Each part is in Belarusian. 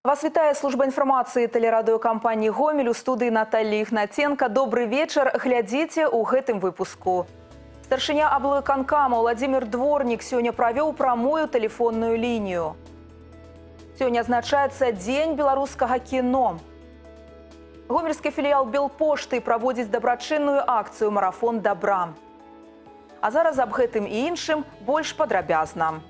Вас вітае служба інфармацыі тэлерадыёкампаніі «Гомель», у студыі Наталья Ігнаценка. Добрый вечер, глядзіце ў гэтым выпуску. Старшыня аблвыканкама Владимир Дворник сёння правёў прамую тэлефонную лінію. Сёння адзначаецца Дзень беларускага кіно. Гомельскі філіял Белпошты праводзіць дабрачынную акцыю «Марафон добра». А зараз аб гэтым і іншым больш падрабязна.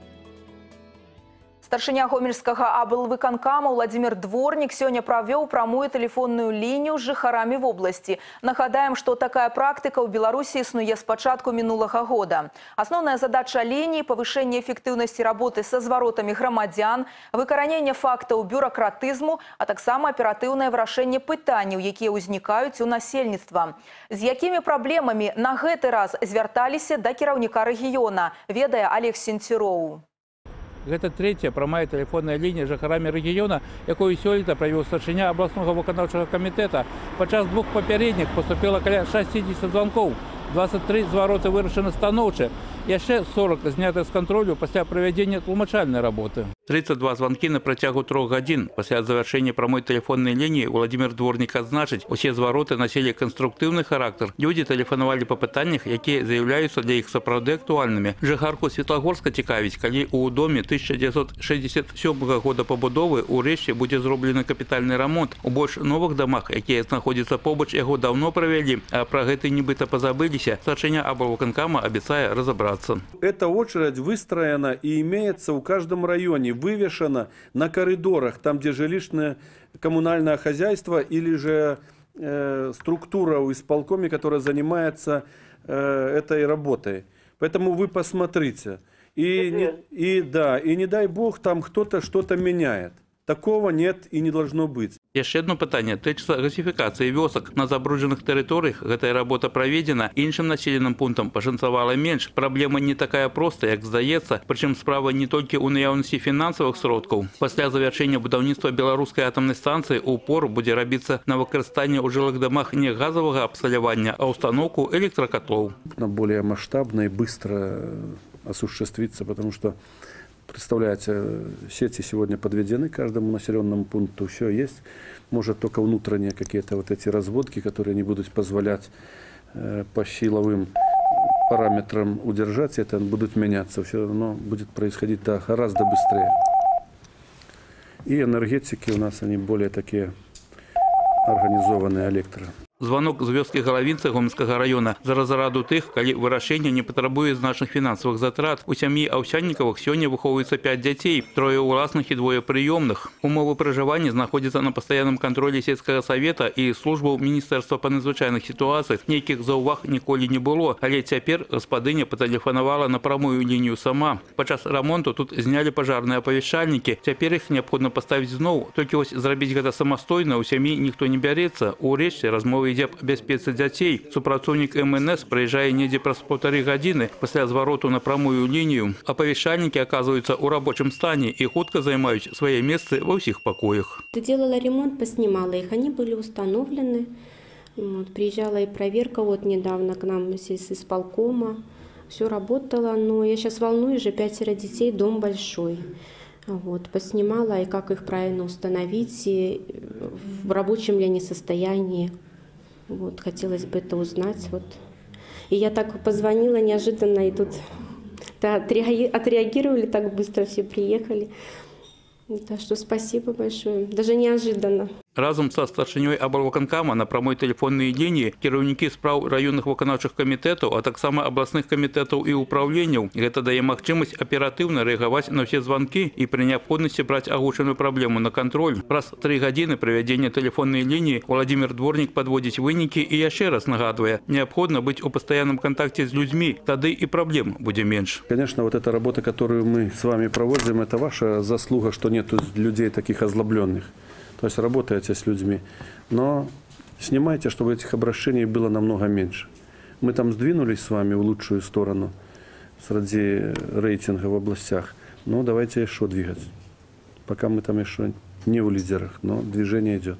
Старшыня гомельскага аблвыканкама Владимир Дворник сёння правёў прамую тэлефонную лінію з жыхарамі вобласці. Нагадаем, што такая практыка ў Беларусі існуе з пачатку мінулага года. Асноўная задача лініі – павышэнне эфектыўнасці работы са зваротамі грамадзян, выкараненне фактаў бюракратызму, а таксама аператыўнае вырашэнне пытанняў, якія ўзнікаюць у насельніцтва. З якімі праблемамі на гэты раз звярталіся да кіраўніка рэгіёна, ведае Олег Сенцюроў. Гэта третья прамая тэлефонная лінія жыхарамі рэгіёна, якую сёлета правёў старшыня абласнога выканаўчага камітэта. Падчас двух папярэдніх поступила каля 60 званкоў. 23 звароты вырашаны станоўча, яшчэ 40 знятых з кантролю пасля правядзення тлумачальнай работы. 32 звонки на працягу 3 гадзін. Пасля завяршэння прамой тэлефоннай лініі Владимир Дворник адзначыць, усе звароты насілі канструктыўны характар. Людзі тэлефанавалі па пытаннях, якія з'яўляюцца для іх сапраўды актуальнымі. Жыхарку Светлагорска цікавіць, калі ў доме 1967 года пабудовы ўрэшце будзе зроблены капітальны рамонт. У больш новых дамах, якія знаходзяцца побач, яго даўно правялі, а пра гэта нібыта пазабыліся. Старшыня аблвыканкама обещает разобраться. Эта очередь выстроена и имеется в каждом районе, вывешена на коридорах, там, где жилищное коммунальное хозяйство или же структура в исполкоме, которая занимается этой работой. Поэтому вы посмотрите. И не дай бог там кто-то что-то меняет. Такого нет и не должно быть. Яшчэ одно пытанне тычыцца газифікацыі вёсак. На забруджаных тэрыторыях гэтая работа праведзена, іншым населеным пунктам пашанцавала менш. Праблема не такая простая, як здаецца, прычым справа не толькі ў наяўнасці фінансавых сродкаў. Пасля завяршэння будаўніцтва беларускай атамнай станцыі упор будзе рабіцца на выкарыстанне ў жылых дамах не газовага абсталявання, а установку электрокотлов. Более масштабно и быстро осуществиться, потому что представляете, сети сегодня подведены каждому населенному пункту, все есть. Может только внутренние какие-то вот эти разводки, которые не будут позволять по силовым параметрам удержать, это будут меняться. Все равно будет происходить гораздо быстрее. И энергетики у нас они более такие организованные электро. Звонок з вёскі Галавінцы Гомельскага района за разраду тых, калі вырашэнне не патрабуе значных фінансавых затрат. У сям'і Аўсяннікавых сёння выхоўваецца 5 дзяцей, 3 уласных і 2 прыёмных. Умовы пражывання знаходзяцца на пастаянным кантролі сельскага савета і службаў Міністэрства па надзвычайных сітуацыях. Нейкіх заўваг ніколі не было, але цяпер гаспадыня патэлефанавала на прамую лінію сама. Падчас рамонту тут знялі пажарныя апавяшчальнікі. Цяпер іх неабходна паставіць зноў. Толькі вось зрабіць гэта самастойна ў сям'і ніхто не бярэцца. Урэшце размовы ідзе аб бяспецы дзяцей. Супрацоўнік МНС прыязджае недзе праз 1,5 гадзіны пасля звароту на прамую лінію. Апавяшчальнікі аказваюцца ў рабочым стане і хутка займаюць свае месцы ва ўсіх пакоях. Делала ремонт, поснимала их, они были установлены. Вот, приезжала и проверка вот недавно к нам из исполкома. Все работало, но я сейчас волнуюсь, же 5 детей, дом большой. Вот, поснимала, и как их правильно установить, и в рабочем ли они состоянии. Вот, хотелось бы это узнать. Вот. И я так позвонила неожиданно, и тут отреагировали так быстро, все приехали. Так что спасибо большое, даже неожиданно. Разом са старшынёй аблвыканкама на прамой тэлефоннай лініі кіраўнікі спраў раённых выканаўчых камітэтаў, а таксама абласных камітэтаў і ўпраўленняў. Гэта дае магчымасць аператыўна рэагаваць на ўсе званкі і пры неабходнасці браць агучаную праблему на кантроль. Праз 3 гадзіны правядзення тэлефоннай лініі Владимир Дворник падводзіць вынікі і яшчэ раз нагадвае, неабходна быць у пастаянным кантакце з людзьмі, тады і праблем будзе менш. Конечно, вот эта работа, которую мы с вами проводим, это ваша заслуга, что нет людей таких озлобленных. То есть работаете с людьми, но снимайте, чтобы этих обращений было намного меньше. Мы там сдвинулись с вами в лучшую сторону среди рейтинга в областях, но давайте еще двигать. Пока мы там еще не в лидерах, но движение идет.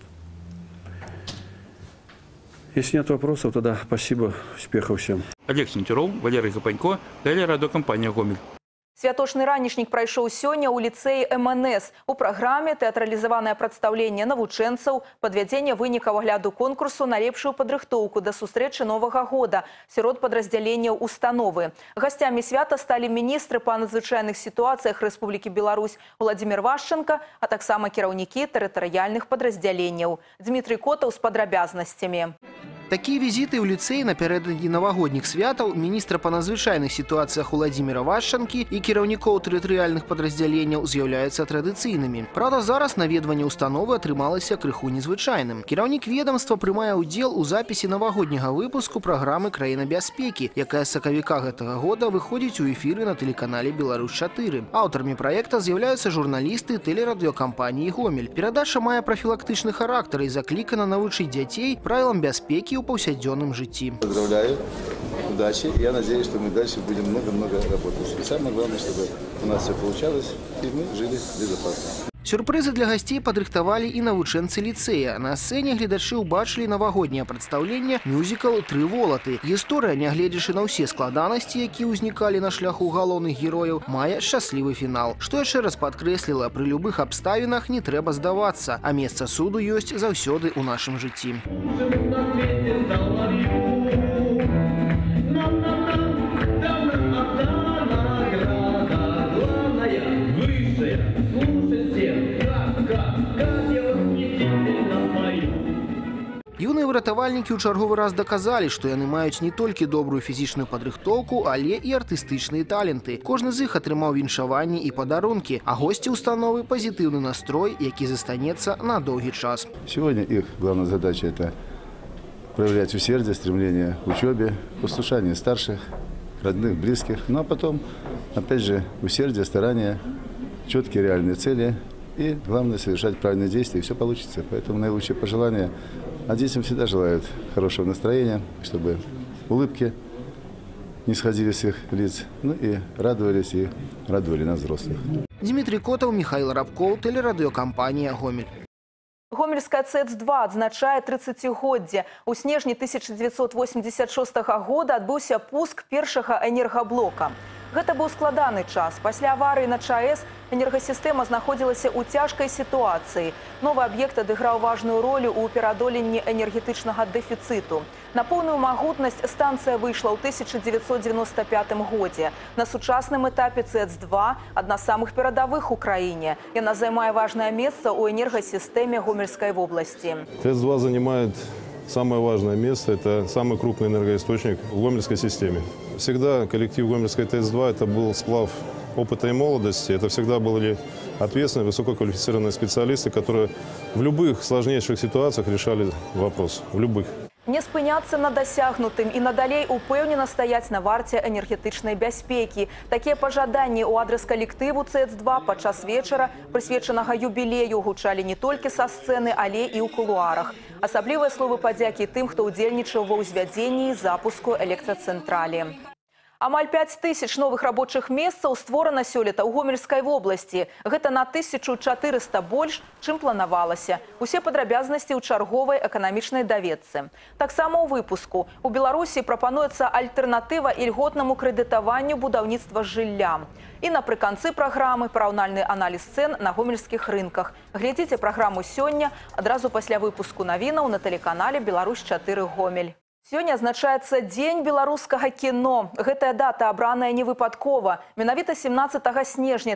Если нет вопросов, тогда спасибо, успехов всем. Олег Сенцюроў, Валерий Гапанько, телерадиокомпания «Гомель». Святочны ранішнік прайшоў сёння ў ліцэі МНС. У праграме тэатралізаванае прадстаўленне навучэнцаў, падвядзенне вынікаў агляду конкурсу на лепшую падрыхтоўку да сустрэчы Новага года сярод падраздзяленняў установы. Гасцямі свята сталі міністры па надзвычайных сітуацыях Рэспублікі Беларусь Владзімір Вашчанка, а таксама кіраўнікі тэрытарыяльных падраздзяленняў. Дмітрий Котаў з падрабязнасцямі. Такие визиты ў ліцэі напярэдадні навагодніх святаў міністра па надзвычайных сітуацыях Владзіміра Вашчанкі і кіраўнікоў тэрытарыяльных падраздзяленняў з'яўляюцца традыцыйнымі. Правда, зараз наведванне установы атрымалася крыху незвычайным. Кіраўнік ведомства прымае ўдзел у запісе навагодняга выпуску праграмы «Краіна бяспекі», якая з сакавіка гэтага года выходзіць у эфіры на тэлеканале «Беларусь-4». Аўтарамі праекта з'яўляюцца журналісты тэлерадыёкампаніі «Гомель». Перадача мае прафілактычны характар і заклікана навучыць дзяцей правілам бяспекі в повседневном житии. Поздравляю, удачи. Я надеюсь, что мы дальше будем много-много работать. И самое главное, чтобы у нас все получалось, и мы жили безопасно. Сюрпризы для гостей падрыхтавалі і навучэнцы ліцэя. На сцэне гледачы ўбачылі навагодняе прадстаўленне мюзікл «Тры волаты». Гісторыя, нягледзячы на ўсе складанасці, якія ўзнікалі на шляху галоўных герояў, мае шчаслівы фінал. Што яшчэ раз падкрэсліла, пры любых абставінах не трэба здавацца, а месца суду ёсць заўсёды ў нашым жыцці. Юныя выратавальнікі ў чарговы раз даказалі, што яны маюць не толькі добрую фізічную падрыхтоўку, але і артыстычныя таленты. Кожны з іх атрымаў віншаванні і падарункі, а госці установы пазітыўны настрой, які застанецца на доўгі час. Сегодня их главная задача – это проявлять усердие, стремление к учебе, послушание старших, родных, близких. Ну а потом, опять же, усердие, старание, четкие реальные цели и, главное, совершать правильные действия, и все получится. Поэтому наилучшие пожелания. А детям всегда желают хорошего настроения, чтобы улыбки не сходили с их лиц, ну и радовались и радовали нас, взрослых. Дмитрий Котов, Михаил Рабков, телерадиокомпания «Гомель». Гомельская ЦЭЦ-2 адзначае 30-годдзе. У снежні 1986 года адбыўся пуск першага энергаблока. Гэта быў складаны час. Пасля аварыі на ЧАЭС энергасістэма знаходзілася ў цяжкай сітуацыі. Новы аб'ект адыграў важную ролю ў пераадоленні энергетычнага дэфіцыту. На поўную магутнасць станцыя выйшла ў 1995 годзе. На сучасным этапе ЦЭЦ-2 адна з самых перадавых у краіне. Яна займае важнае месца ў энергасістэме Гомельской вобласці. ТЭЦ-2 занимает самое важное место, это самый крупный энергоисточник в Гомельской системе. Всегда коллектив Гомельской ТЭЦ-2 это был сплав опыта и молодости. Это всегда были ответственные, высококвалифицированные специалисты, которые в любых сложнейших ситуациях решали вопрос. В любых. Не спыняцца на дасягнутым і надалей упэўнена стаяць на варце энергетычнай бяспекі. Такія пажаданні ў адрас калектыву ЦЭЦ-2 падчас вечара, прысвечанага юбілею, гучалі не толькі са сцэны, але і ў кулуарах. Асаблівыя словы падзякі тым, хто ўдзельнічаў ва ўзвядзенні і запуску электрацэнтралі. Амаль 5000 новых рабочых месцаў створана сёлета ў Гомельскай вобласці. Гэта на 1400 больш, чым планавалася. Усе падрабязнасці ў чарговай эканамічнай даведцы. Таксама ў выпуску. У Беларусі прапануецца альтэрнатыва ільготнаму крэдытаванню будаўніцтва жылля. І напрыканцы праграмы параўнальны аналіз цэн на гомельскіх рынках. Глядзіце праграму сёння адразу пасля выпуску навінаў на тэлеканале «Беларусь-4 Гомель». Сёння адзначаецца Дзень беларускага кіно. Гэтая дата абраная невыпадкова. Менавіта 17 снежня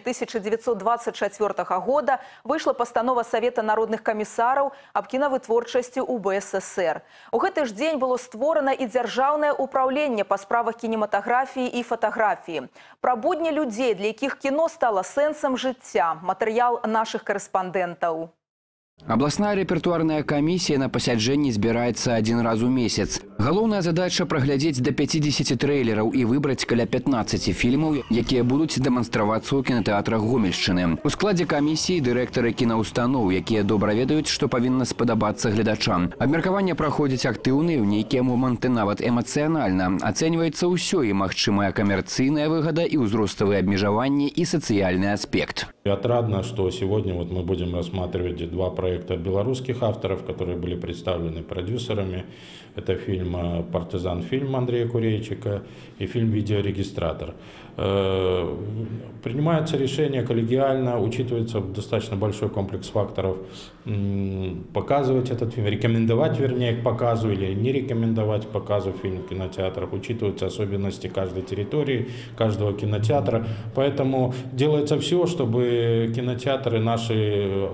1924 года выйшла пастанова Савета народных камісараў аб кінавытворчасці ў БССР. У гэты ж дзень было створана і дзяржаўнае ўпраўленне па справах кінематаграфіі і фатаграфіі. Пра будні людзей, для якіх кіно стала сэнсам жыцця. Матэрыял нашых корэспандэнтаў. Областная рэпертуарная камісія на пасяджэнні збіраецца адзін раз у месяц. Галоўная задача праглядзець да 50 трэйлераў і выбраць каля 15 фільмаў, якія будуць дэманстравацца ў кінатэатрах Гомельшчыны. У складзе камісіі дырэктары кінаўстаноў, якія добра ведаюць, што павінна спадабацца гледачам. Абмеркаванне праходзіць актыўна і ў нейкія моманты нават эмацыянальна. Ацэньваецца ўсё і магчымая камерцыйная выгада, і ўзроставыя абмежаванні, і сацыяльны аспект. Отрадно, что сегодня мы будем рассматривать два проекта белорусских авторов, которые были представлены продюсерами. Это фильм «Партизан-фильм» Андрея Курейчика и фильм «Видеорегистратор». Принимается решение коллегиально, учитывается достаточно большой комплекс факторов, показывать этот фильм, рекомендовать, вернее, к показу или не рекомендовать к показу фильм в кинотеатрах. Учитываются особенности каждой территории, каждого кинотеатра. Поэтому делается все, чтобы кинотеатры наши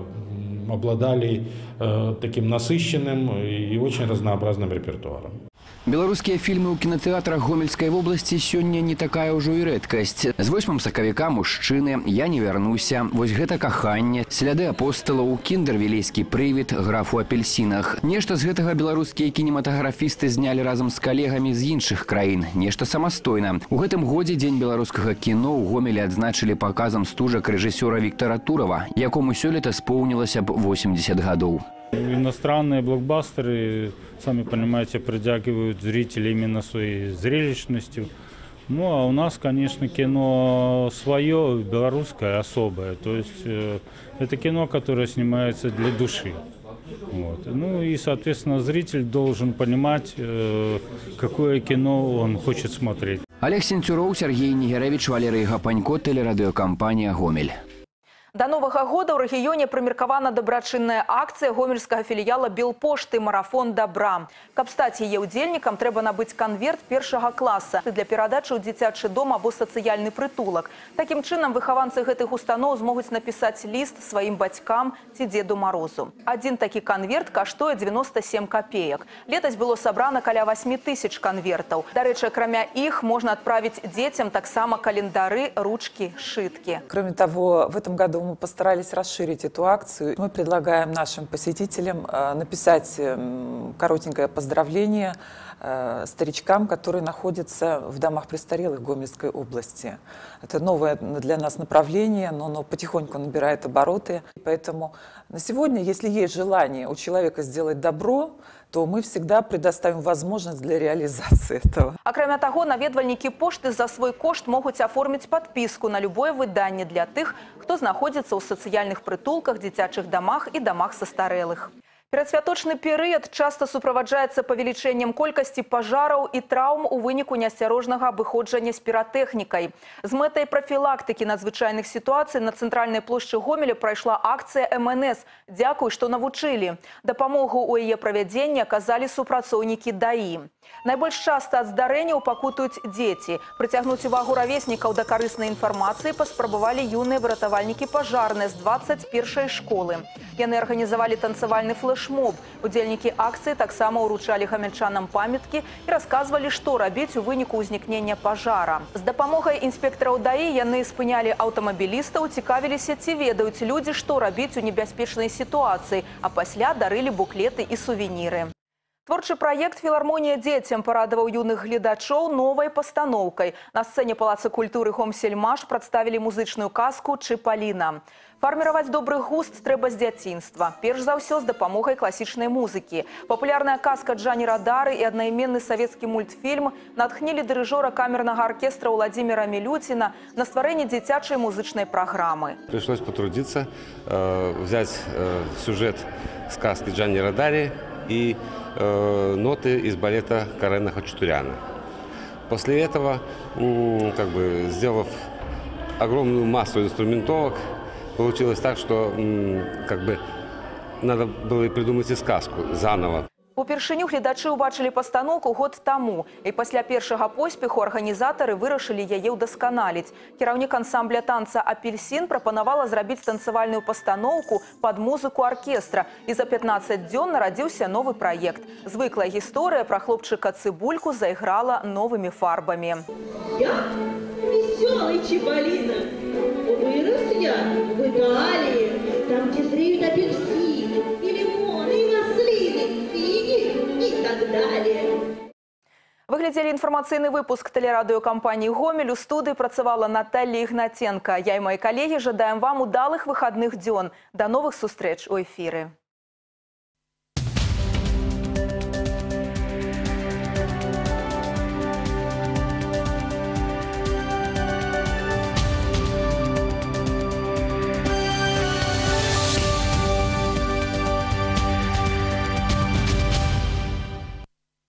обладали таким насыщенным и очень разнообразным репертуаром. Белорусские фильмы у кинотеатрах Гомельской области сегодня не такая уже и редкость. С 8 сакавіка «Мужчины», «Я не вернуся», «Вось гэта каханне», «Сляды апостолаў», «Кіндер вілейскі прывід», «Граф у апельсинах». Нешта з гэтага беларускія кінематаграфісты знялі разом з калегамі з іншых краін, нешта самастойна. У гэтым годзе Дзень беларускага кіно ў Гомелі адзначылі паказам стужак рэжысёра Віктора Турова, якому сёлета споўнілася б 80 гадоў. Иностранные блокбастеры, сами понимаете, притягивают зрителей именно своей зрелищностью. Ну, а у нас, конечно, кино свое, белорусское, особое. То есть это кино, которое снимается для души. Вот. Ну и, соответственно, зритель должен понимать, какое кино он хочет смотреть. Олег Сенцюроў, Сергей Нигеревич, Валерий Гапанько, телерадиокомпания «Гомель». До Нового года у регионе примеркована добрачинная акция гомельского филиала Белпошты «Марафон добра». Каб стать ее удельником, треба набыть конверт первого класса для передачи у дзіцячы дом або социальный притулок. Таким чином, выхованцы этих установ смогут написать лист своим батькам ці Деду Морозу. Один такий конверт коштует 97 копеек. Летось было собрано каля 8000 конвертов. До речи, кроме их, можно отправить детям так само календары, ручки, шитки. Кроме того, в этом году мы постарались расширить эту акцию. Мы предлагаем нашим посетителям написать коротенькое поздравление старичкам, которые находятся в домах престарелых Гомельской области. Это новое для нас направление, но оно потихоньку набирает обороты. Поэтому на сегодня, если есть желание у человека сделать добро, то мы всегда предоставим возможность для реализации этого. А кроме того, наведвальники пошты за свой кошт могут оформить подписку на любое выдание для тех, кто находится у социальных притулках, дзіцячых домах и домах состарелых. Перадсвяточны перыяд часто суправаджаецца павелічэннем колькасці пажараў і траўм у выніку неасцярожнага абыходжання з піратэхнікай. З мэтай прафілактыкі надзвычайных сітуацый на цэнтральнай плошчы Гомеля прайшла акцыя МНС «Дзякуй, што навучылі». Дапамогу ў яе правядзенні аказалі супрацоўнікі ДАІ. Найбольш часта ад здарэнняў пакутаюць дзеці. Прыцягнуць увагу равеснікаў да карыснай інфармацыі паспрабавалі юныя выратавальнікі пажарныя з 21-й школы. Яны арганізавалі танцавальны флэшмоб. Удзельнікі акцыі таксама ўручалі гамельчанам памяткі і расказвалі, што рабіць у выніку ўзнікнення пажара. З дапамогай інспектараў ДАІ яны спынялі аўтамабілістаў, цікавіліся, ці ведаюць людзі, што рабіць у небяспечнай сітуацыі, а пасля дарылі буклеты і сувеніры. Творчы праект «Філармонія дзецям» парадаваў юных гледачоў новай пастаноўкай. На сцэне Палаца культуры «Хомсельмаш» прадставілі музычную казку «Чыпаліна». Фарміраваць добры густ трэба з дзяцінства. Перш за ўсё з дапамогай класічнай музыкі. Папулярная казка Джани Родары і аднайменны савецкі мультфільм натхнілі дырыжора камернага аркестра Владимира Милютина на стварэнне дзіцячай музычнай праграмы. Пришлось потрудиться, взять сюжет сказки Джани Родари и ноты из балета Карена Хачатуряна. После этого, сделав огромную массу инструментовок, получилось так, что надо было придумать и сказку заново. Упершыню гледачы ўбачылі пастаноўку год таму. І пасля першага поспеху арганізатары вырашылі яе ўдасканаліць. Кіраўнік ансамбля танца «Апельсин» прапанавала зрабіць танцавальную пастаноўку пад музыку аркестра. І за 15 дзён нарадзіўся новы праект. Звыклая гісторыя пра хлопчыка Цыбульку зайграла новымі фарбамі. Я веселый Чиполлино. Вырос я в Италии, там, где зреют апельсины, и лимоны, и маслины, и так далее. Вы глядзелі інфармацыйны выпуск тэлерадыёкампаніі «Гомель». У студыі працавала Наталья Ігнаценка. Я і мои калегі жадаем вам удалых выхадных дзён. До новых сустрэч у эфіры.